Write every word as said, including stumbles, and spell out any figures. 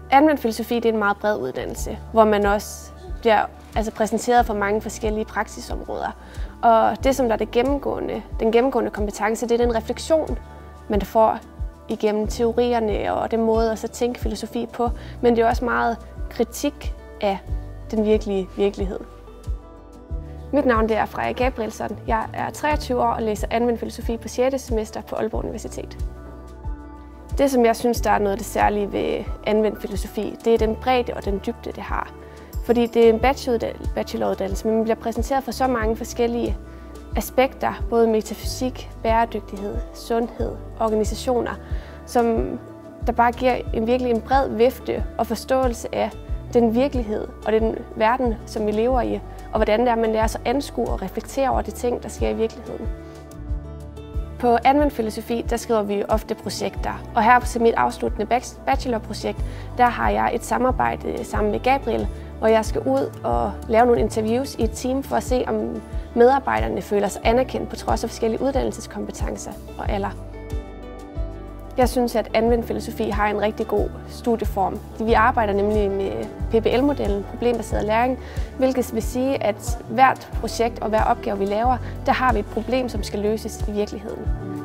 Anvendt filosofi det er en meget bred uddannelse, hvor man også bliver altså, præsenteret for mange forskellige praksisområder. Og det, som der er det gennemgående, den gennemgående kompetence, det er den refleksion, man får igennem teorierne og den måde at så tænke filosofi på. Men det er også meget kritik af den virkelige virkelighed. Mit navn det er Freja Gabrielsson. Jeg er treogtyve år og læser anvendt filosofi på sjette semester på Aalborg Universitet. Det, som jeg synes, der er noget af det særlige ved anvendt filosofi, det er den bredde og den dybde, det har. Fordi det er en bacheloruddannelse, men man bliver præsenteret for så mange forskellige aspekter, både metafysik, bæredygtighed, sundhed, organisationer, som der bare giver en virkelig en bred vifte og forståelse af den virkelighed og den verden, som vi lever i, og hvordan det er, man lærer sig at anskue og reflektere over de ting, der sker i virkeligheden. På anvendt filosofi, der skriver vi ofte projekter, og her til mit afsluttende bachelorprojekt, der har jeg et samarbejde sammen med Gabriel, hvor jeg skal ud og lave nogle interviews i et team for at se, om medarbejderne føler sig anerkendt på trods af forskellige uddannelseskompetencer og alder. Jeg synes, at anvendt filosofi har en rigtig god studieform. Vi arbejder nemlig med P B L-modellen, problembaseret læring, hvilket vil sige, at hvert projekt og hver opgave, vi laver, der har vi et problem, som skal løses i virkeligheden.